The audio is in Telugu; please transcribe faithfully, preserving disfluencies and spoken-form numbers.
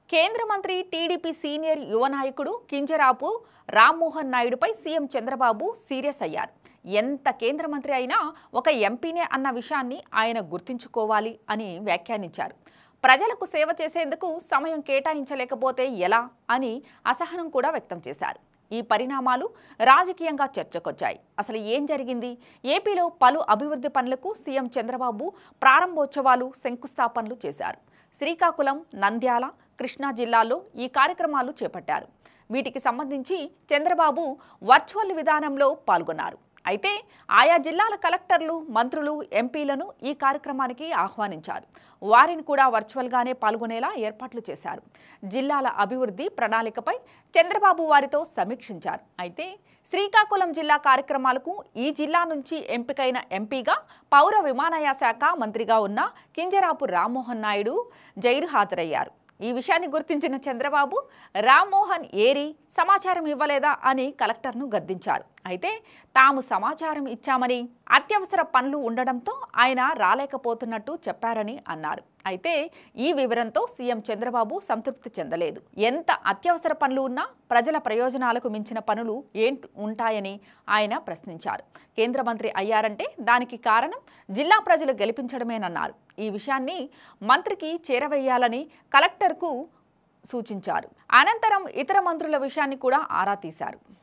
కేంద్ర మంత్రి టీడీపీ సీనియర్ యువ నాయకుడు కింజరాపు రామ్మోహన్ నాయుడుపై సీఎం చంద్రబాబు సీరియస్ అయ్యారు. ఎంత కేంద్ర మంత్రి అయినా ఒక ఎంపీనే అన్న విషయాన్ని ఆయన గుర్తుంచుకోవాలి అని వ్యాఖ్యానించారు. ప్రజలకు సేవ చేసేందుకు సమయం కేటాయించలేకపోతే ఎలా అని అసహనం కూడా వ్యక్తం చేశారు. ఈ పరిణామాలు రాజకీయంగా చర్చకొచ్చాయి. అసలు ఏం జరిగింది? ఏపీలో పలు అభివృద్ధి పనులకు సీఎం చంద్రబాబు ప్రారంభోత్సవాలు, శంకుస్థాపనలు చేశారు. శ్రీకాకుళం, నంద్యాల, కృష్ణా జిల్లాల్లో ఈ కార్యక్రమాలు చేపట్టారు. వీటికి సంబంధించి చంద్రబాబు వర్చువల్ విధానంలో పాల్గొన్నారు. అయితే ఆయా జిల్లాల కలెక్టర్లు, మంత్రులు, ఎంపీలను ఈ కార్యక్రమానికి ఆహ్వానించారు. వారిని కూడా వర్చువల్గానే పాల్గొనేలా ఏర్పాట్లు చేశారు. జిల్లాల అభివృద్ధి ప్రణాళికపై చంద్రబాబు వారితో సమీక్షించారు. అయితే శ్రీకాకుళం జిల్లా కార్యక్రమాలకు ఈ జిల్లా నుంచి ఎంపికైన ఎంపీగా పౌర విమానయాన శాఖ మంత్రిగా ఉన్న కింజరాపు రామ్మోహన్ నాయుడు జైలు హాజరయ్యారు. ఈ విషయాన్ని గుర్తించిన చంద్రబాబు రామ్మోహన్ ఏరి సమాచారం ఇవ్వలేదా అని కలెక్టర్ను గద్దించారు. అయితే తాము సమాచారం ఇచ్చామని, అత్యవసర పనులు ఉండడంతో ఆయన రాలేకపోతున్నట్టు చెప్పారని అన్నారు. అయితే ఈ వివరంతో సీఎం చంద్రబాబు సంతృప్తి చెందలేదు. ఎంత అత్యవసర పనులు ఉన్నా ప్రజల ప్రయోజనాలకు మించిన పనులు ఏంటి ఉంటాయని ఆయన ప్రశ్నించారు. కేంద్ర మంత్రి అయ్యారంటే దానికి కారణం జిల్లా ప్రజలు గెలిపించడమేనన్నారు. ఈ విషయాన్ని మంత్రికి చేరవేయాలని కలెక్టర్కు సూచించారు. అనంతరం ఇతర మంత్రుల విషయాన్ని కూడా ఆరా తీశారు.